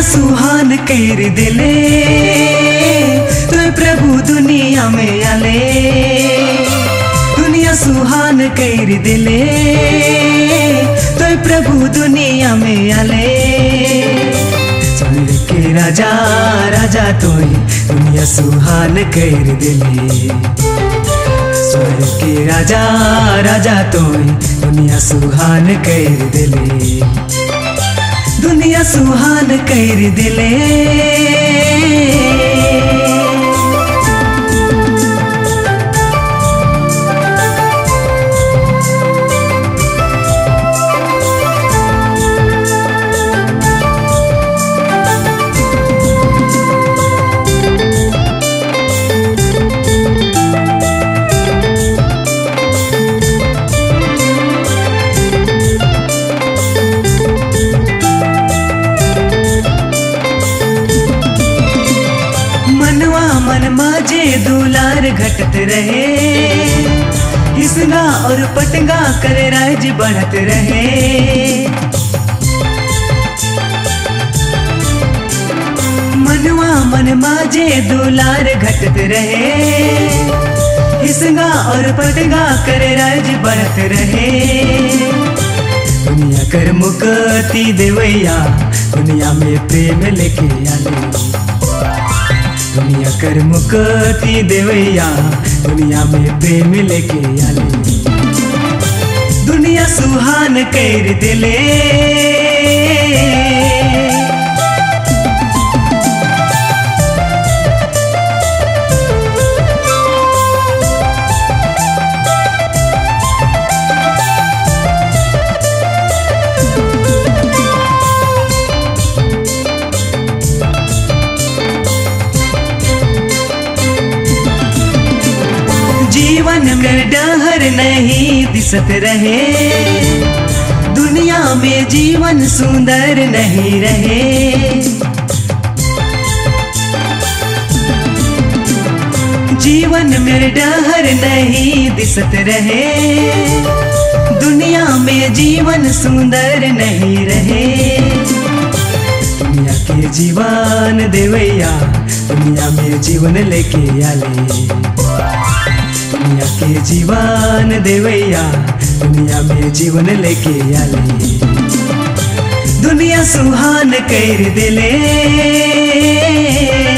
सुहान कर दिले तो प्रभु दुनिया में आले। दुनिया सुहान कर दिले तो प्रभु दुनिया में आले। स्वर्ग के राजा राजा तोय दुनिया सुहान कर दिले। स्वर्ग के राजा राजा तोय दुनिया सुहान कर दिले। दुनिया सुहान कर दिले। मन माजे दुलार घटत रहे, हिसगा और पटगा कर राज बढ़त रहे। मनवा मन माजे दुलार घटत रहे, हिसगा और पटगा कर राज बढ़त रहे। दुनिया कर मुक्ति देवैया दुनिया में प्रेम लेके आले। दुनिया कर मुक्ति देवैया दुनिया में प्रेम लेके आले। दुनिया सुहान कर दिले। जीवन में डहर नहीं दिसत रहे, दुनिया में जीवन सुंदर नहीं रहे। जीवन में डहर नहीं दिसत रहे, दुनिया में जीवन सुंदर नहीं रहे। दुनिया के जीवन देवैया दुनिया में जीवन लेके आले। दुनिया के जीवन देवैया दुनिया में जीवन लेके आले। दुनिया सुहान कर दिले।